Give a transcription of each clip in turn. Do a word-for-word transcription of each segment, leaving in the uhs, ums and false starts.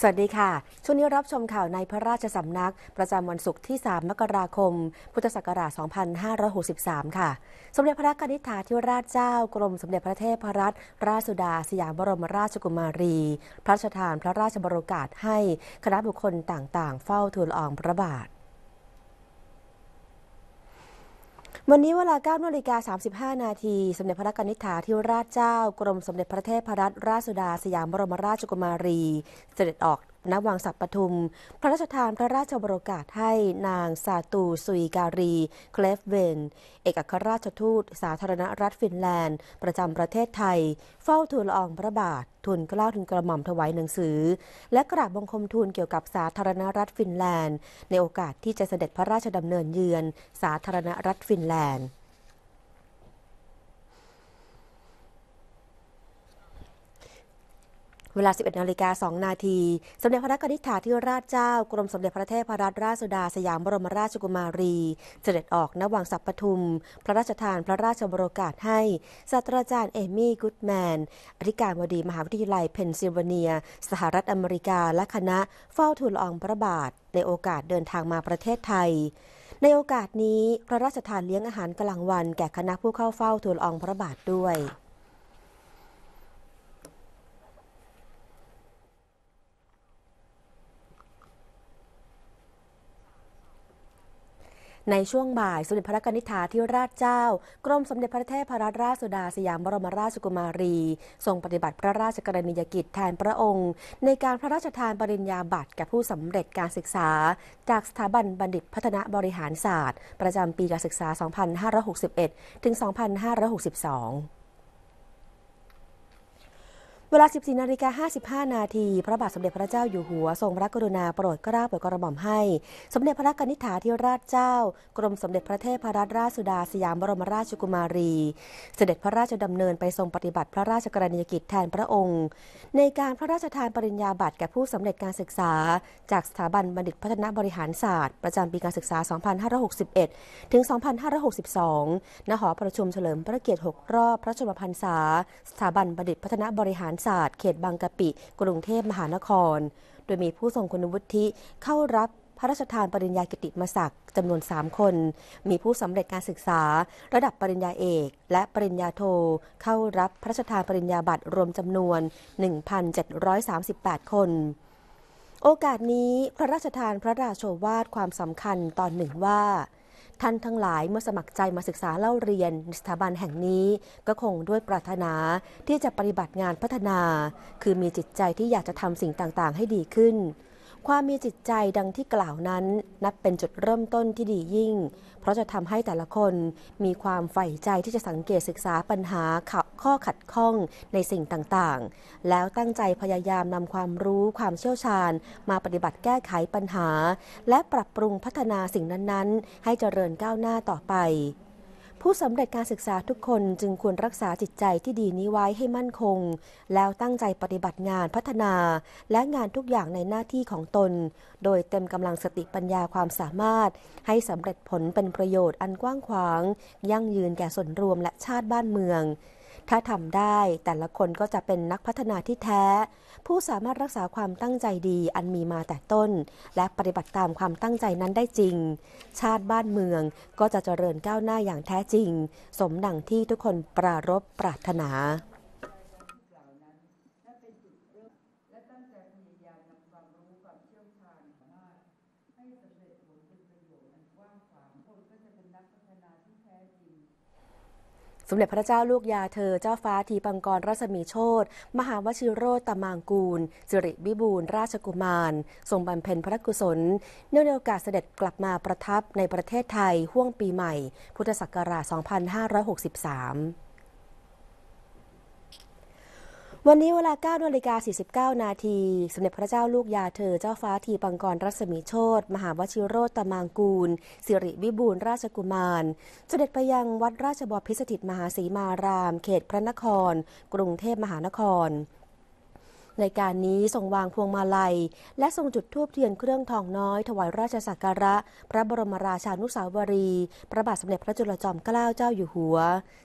วัสดีค่ะช่วงนี้รับชมข่าวในพระราชสำนักประจำวันศุกร์ที่สามมกราคมพุทธศักราชสองพันห้าร้อยหกสิบสามค่ะสมเด็จพระกนิษฐาธิราชเจ้ากรมสมเด็จพระเทพรัตนราชสุดาสยามบรมราชกุมารีพระราชทานพระราชบรโอกาสให้คณะบุคคลต่างๆเฝ้าทูลละอองพระบาทวันนี้เวลา เก้านาฬิกาสามสิบห้า นาทีสมเด็จพระกนิษฐาธิราชเจ้ากรมสมเด็จพระเทพรัตนราชสุดาสยามบรมราชกุมารีเสด็จออกณวังสักปทุมพระราชทานพระราชบรโอกาสให้นางซาตูซุยการีเคลฟเวนเอกอัครราชทูตสาธารณรัฐฟินแลนด์ประจำประเทศไทยเฝ้าทูลละอองพระบาททูลเกล้าทูลกระหม่อมถวายหนังสือและกราบบังคมทูลเกี่ยวกับสาธารณรัฐฟินแลนด์ในโอกาสที่จะเสด็จพระราชดำเนินเยือนสาธารณรัฐฟินแลนด์เวลา สิบเอ็ดนาฬิกาสอง นาทีสมเด็จพระกนิษฐาธิราชเจ้ากรมสมเด็จพระเทพรัตนราชสุดาสยามบรมราชกุมารีเสด็จออกณวังสักปทุมพระราชทานพระราชบรโอกาสให้ศาสตราจารย์เอมี่กูดแมนอธิการบดีมหาวิทยาลัยเพนซิลเวเนียสหรัฐอเมริกาและคณะเฝ้าทูลละอองพระบาทในโอกาสเดินทางมาประเทศไทยในโอกาสนี้พระราชทานเลี้ยงอาหารกลางวันแก่คณะผู้เข้าเฝ้าทูลละอองพระบาทด้วยในช่วงบ่ายสมเด็จพระกนิษฐาธิราชเจ้ากรมสมเด็จพระเทพรัตนราชสุดาสยามบรมราชกุมารีทรงปฏิบัติพระราชกรณียกิจแทนพระองค์ในการพระราชทานปริญญาบัตรแก่ผู้สำเร็จการศึกษาจากสถาบันบัณฑิตพัฒนาบริหารศาสตร์ประจำปีการศึกษา สองพันห้าร้อยหกสิบเอ็ด ถึง สองพันห้าร้อยหกสิบสองเวลา สิบสี่นาฬิกาห้าสิบห้า นาทีพระบาทสมเด็จพระเจ้าอยู่หัวทรงพระกรุณาโปรดเกล้าโปรดกระหม่อมให้สมเด็จพระกนิษฐาธิราชเจ้ากรมสมเด็จพระเทพรัตนราชสุดาสยามบรมราชกุมารีเสด็จพระราชดำเนินไปทรงปฏิบัติพระราชกรณียกิจแทนพระองค์ในการพระราชทานปริญญาบัตรแก่ผู้สำเร็จการศึกษาจากสถาบันบัณฑิตพัฒนาบริหารศาสตร์ประจำปีการศึกษา สองพันห้าร้อยหกสิบเอ็ด ถึง สองพันห้าร้อยหกสิบสอง ณ หอประชุมเฉลิมพระเกียรติหกรอบพระชนมพรรษาสถาบันบัณฑิตพัฒนาบริหารศาสตร์เขตบางกะปิกรุงเทพมหานครโดยมีผู้ทรงคุณวุฒิเข้ารับพระราชทานปริญญากิตติมศักดิ์จำนวนสามคนมีผู้สำเร็จการศึกษาระดับปริญญาเอกและปริญญาโทเข้ารับพระราชทานปริญญาบัตรรวมจำนวน หนึ่งพันเจ็ดร้อยสามสิบแปด คนโอกาสนี้พระราชทานพระราโชวาทความสำคัญตอนหนึ่งว่าท่านทั้งหลายเมื่อสมัครใจมาศึกษาเล่าเรียนสถาบันแห่งนี้ก็คงด้วยปรารถนาที่จะปฏิบัติงานพัฒนาคือมีจิตใจที่อยากจะทำสิ่งต่างๆให้ดีขึ้นความมีจิตใจดังที่กล่าวนั้นนับเป็นจุดเริ่มต้นที่ดียิ่งเพราะจะทำให้แต่ละคนมีความใฝ่ใจที่จะสังเกตศึกษาปัญหาข้อขัดข้องในสิ่งต่างๆแล้วตั้งใจพยายามนำความรู้ความเชี่ยวชาญมาปฏิบัติแก้ไขปัญหาและปรับปรุงพัฒนาสิ่งนั้นๆให้เจริญก้าวหน้าต่อไปผู้สำเร็จการศึกษาทุกคนจึงควรรักษาจิตใจที่ดีนี้ไว้ให้มั่นคงแล้วตั้งใจปฏิบัติงานพัฒนาและงานทุกอย่างในหน้าที่ของตนโดยเต็มกำลังสติปัญญาความสามารถให้สำเร็จผลเป็นประโยชน์อันกว้างขวางยั่งยืนแก่ส่วนรวมและชาติบ้านเมืองถ้าทำได้แต่ละคนก็จะเป็นนักพัฒนาที่แท้ผู้สามารถรักษาความตั้งใจดีอันมีมาแต่ต้นและปฏิบัติตามความตั้งใจนั้นได้จริงชาติบ้านเมืองก็จะเจริญก้าวหน้าอย่างแท้จริงสมดังที่ทุกคนปรารภปรารถนาสมเด็จพระเจ้าลูกยาเธอเจ้าฟ้าทีปังกรรัศมีโชติมหาวชิโรตตมางกูลสิริวิบูลย์ราชกุมารทรงบำเพ็ญพระกุศลเนื่องในโอกาสเสด็จกลับมาประทับในประเทศไทยห้วงปีใหม่พุทธศักราช สองพันห้าร้อยหกสิบสามวันนี้เวลา เก้านาฬิกาสี่สิบเก้า นาทีสมเด็จพระเจ้าลูกยาเธอเจ้าฟ้าทีปังกรรัศมีโชติมหาวชิโรตตมางกูลสิริวิบูลย์ราชกุมารเสด็จไปยังวัดราชบพิสถิตมหาสีมารามเขตพระนครกรุงเทพมหานครในการนี้ทรงวางพวงมาลัยและทรงจุดธูปเทียนเครื่องทองน้อยถวายราชสักการะพระบรมราชานุสาวรีย์พระบาทสมเด็จพระจุลจอมเกล้าเจ้าอยู่หัว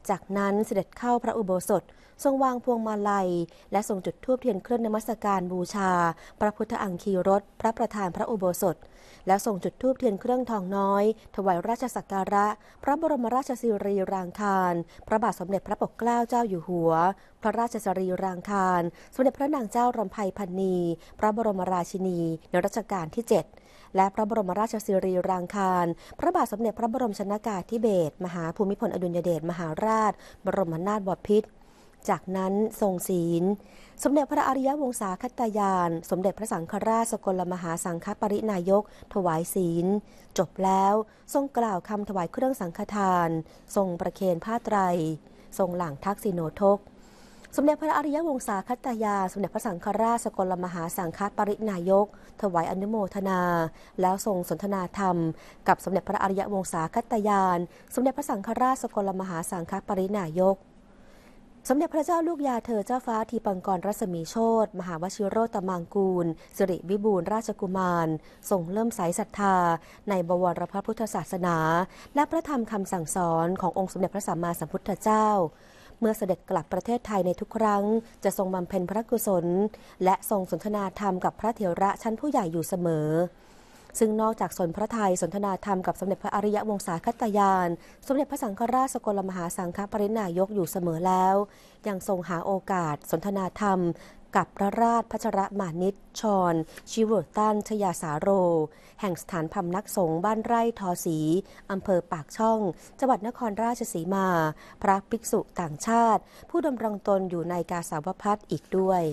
จากนั้นเสด็จเข้าพระอุโบสถทรงวางพวงมาลัยและทรงจุดธูปเทียนเครื่องนมัสการบูชาพระพุทธอังคีรสพระประธานพระอุโบสถและทรงจุดธูปเทียนเครื่องทองน้อยถวายราชสักการะพระบรมราชสิริรางคารพระบาทสมเด็จพระปกเกล้าเจ้าอยู่หัวพระราชสรีรางคารสมเด็จพระนางเจ้ารำไพพรรณีพระบรมราชินีในรัชกาลที่เจ็ดและพระบรมราชสิริรางคารพระบาทสมเด็จพระบรมชนกาธิเบศรมหาภูมิพลอดุลยเดชมหาราชบรมนาถบพิตรจากนั้นทรงศีลสมเด็จพระอริยวงศาคตยานสมเด็จพระสังฆราชสกลมหาสังฆปรินายกถวายศีลจบแล้วทรงกล่าวคำถวายเครื่องสังฆทานทรงประเคนผ้าไตรทรงหลั่งทักษิโนทกสมเด็จพระอริยวงศาคตยาสมเด็จพระสังฆราชสกลมหาสังฆปรินายกถวายอนุโมทนาแล้วทรงสนทนาธรรมกับสมเด็จพระอริยวงศาคตยานสมเด็จพระสังฆราชสกลมหาสังฆปรินายกสมเด็จพระเจ้าลูกยาเธอเจ้าฟ้าทีปังกรรัศมีโชติมหาวชิโรตมังกูลสิริวิบูลย์ราชกุมารทรงเริ่มใสศรัทธาในบวรพระพุทธศาสนาและพระธรรมคำสั่งสอนขององค์สมเด็จพระสัมมาสัมพุทธเจ้าเมื่อเสด็จกลับประเทศไทยในทุกครั้งจะทรงบำเพ็ญพระกุศลและทรงสนทนาธรรมกับพระเถระชั้นผู้ใหญ่อยู่เสมอซึ่งนอกจากสนพระทัยสนทนาธรรมกับสมเด็จพระอริยวงศาคตยานสมเด็จพระสังฆราชสกลมหาสังฆปรินายกอยู่เสมอแล้วยังทรงหาโอกาสสนทนาธรรมกับพระราชพัชรมานิชชรชิเวอร์ตันชยาสาโรแห่งสถานพำนักสงฆ์บ้านไร่ทอศรีอำเภอปากช่องจังหวัดนครราชสีมาพระภิกษุต่างชาติผู้ดำรงตนอยู่ในกาสาวพัสอีกด้วย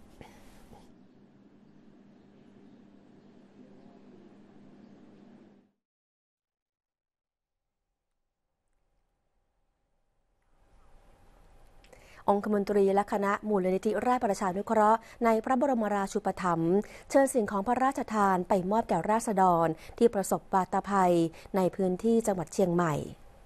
องคมนตรีและคณะมูลนิธิราชประชานุเคราะห์ในพระบรมราชูปถัมภ์เชิญสิ่งของพระราชทานไปมอบแก่ราษฎรที่ประสบวาตภัยในพื้นที่จังหวัดเชียงใหม่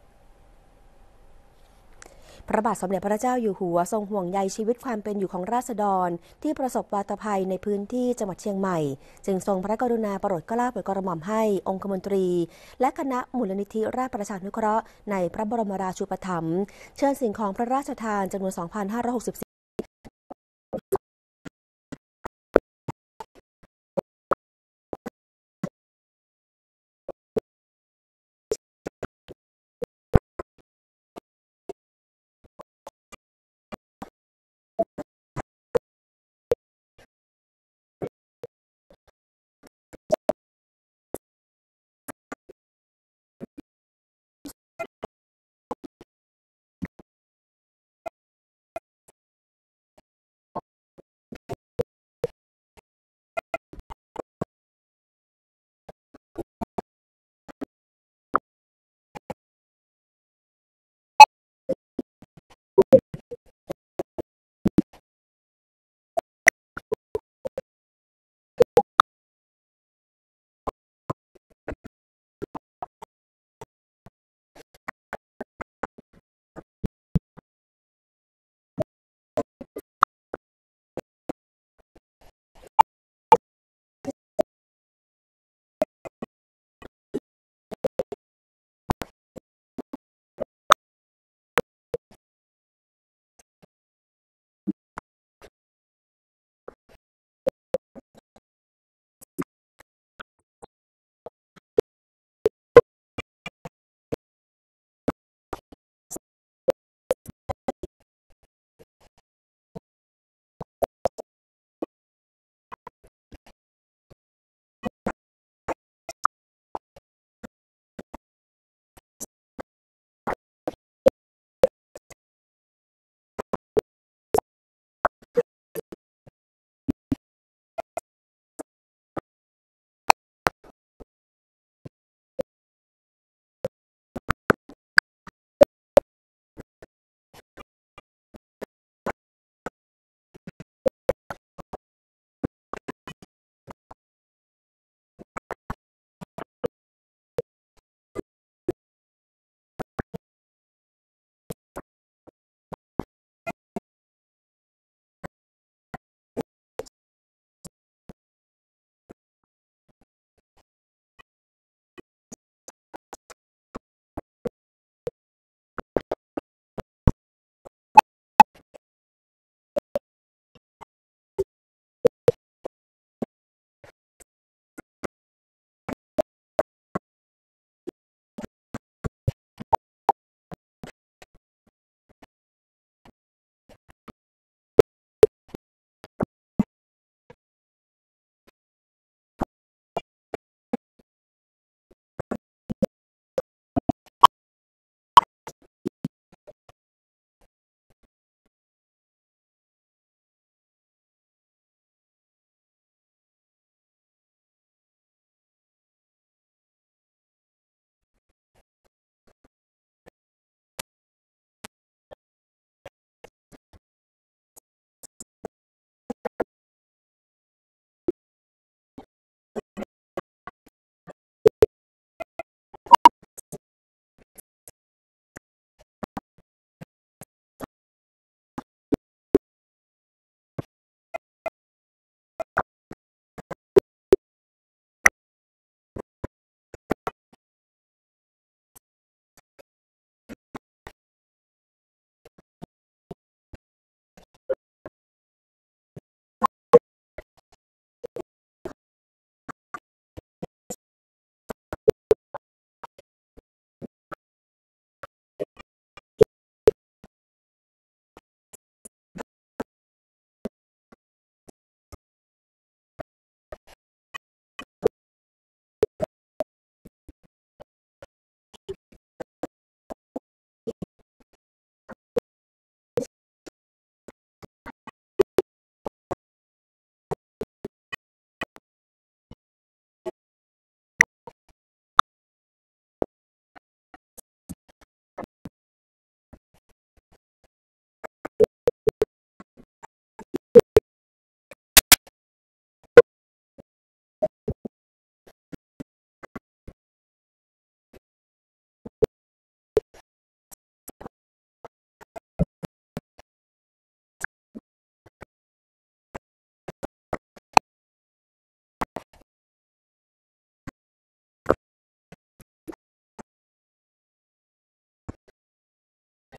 พระบาทสมเด็จพระเจ้าอยู่หัวทรงห่วงใยชีวิตความเป็นอยู่ของราษฎรที่ประสบวาตภัยในพื้นที่จังหวัดเชียงใหม่จึงทรงพระกรุณาโปรดเกล้าโปรดกระหม่อมให้องคมนตรีและคณะมูลนิธิราชประชานุเคราะห์ในพระบรมราชูปถัมภ์เชิญสิ่งของพระราชทานจำนวน สองพันห้าร้อยหกสิบ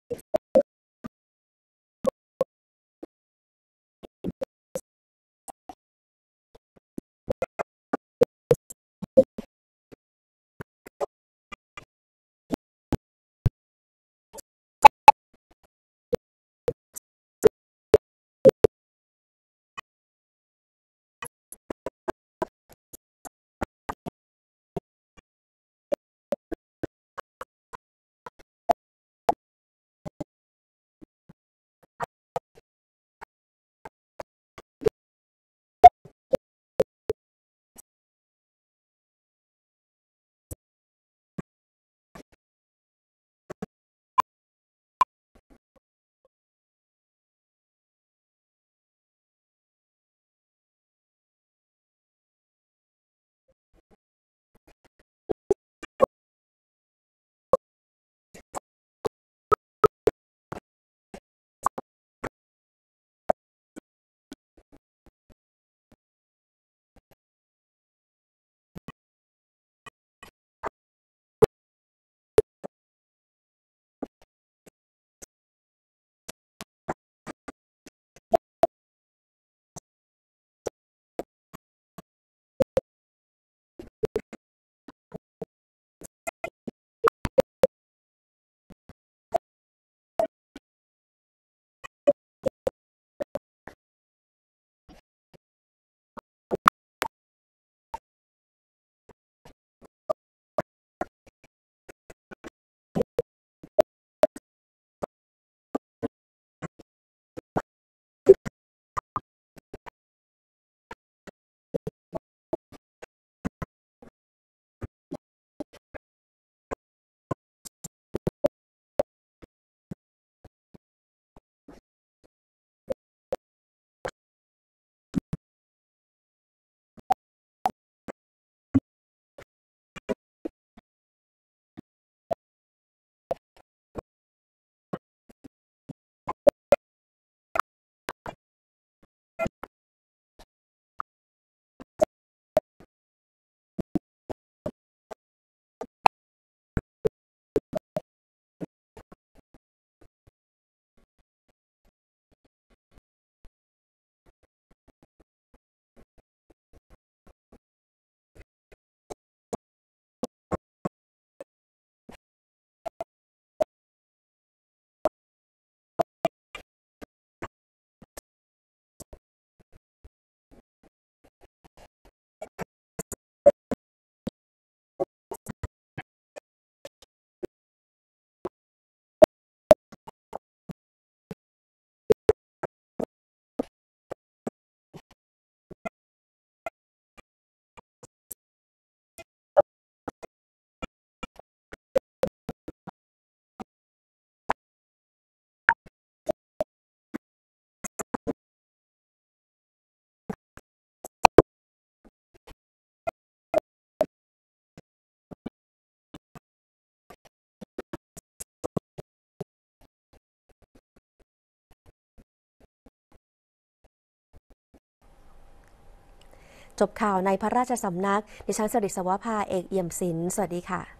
จบข่าวในพระราชสำนักดิฉันสริศวภาเอกเอี่ยมศิลป์สวัสดีค่ะ